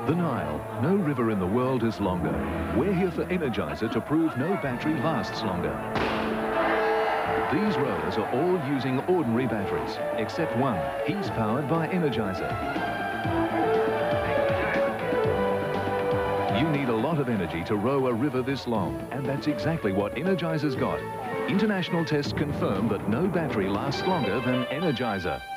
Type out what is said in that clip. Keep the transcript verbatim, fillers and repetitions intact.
The Nile. No river in the world is longer. We're here for Energizer to prove no battery lasts longer. These rowers are all using ordinary batteries, except one. He's powered by Energizer. You need a lot of energy to row a river this long, and that's exactly what Energizer's got. International tests confirm that no battery lasts longer than Energizer.